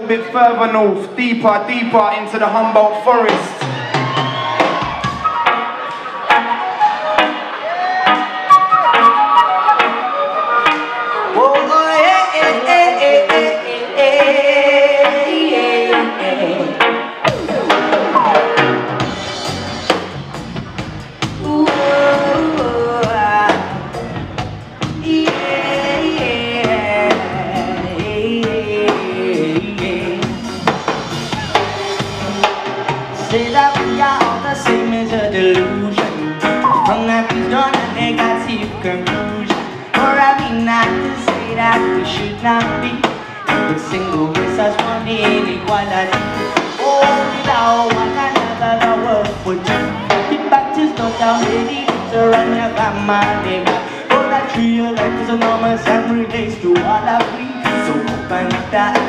bit further north, deeper, deeper into the Humboldt Forest. Say that we are all the same is a delusion. From that we drawn a negative conclusion. Or I mean not to say that we should not be with single race as one inequality. Oh, without one another the world would turn. The Baptist not how many to run your family back. Oh, that real life is enormous and relates to all of we. So open up that